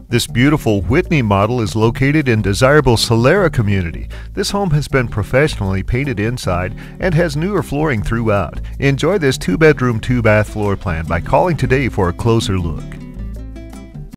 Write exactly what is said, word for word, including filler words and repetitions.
This beautiful Whitney model is located in desirable Solera community. This home has been professionally painted inside and has newer flooring throughout. Enjoy this two bedroom, two bath floor plan by calling today for a closer look.